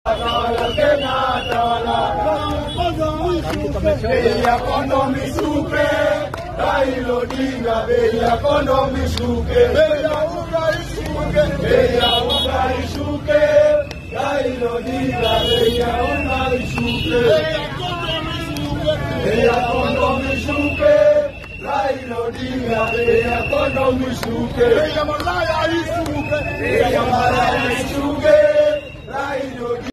Bei ya kondomu ishuke, Raila Odinga, bei ya kondomu ishuke, bei ya unga ishuke, bei ya unga ishuke, Raila Odinga, bei ya unga ishuke, bei ya kondomu ishuke, Raila Odinga, bei ya kondomu ishuke, bei ya malaya ishuke, bei ya malaya ishuke, Raila Odinga.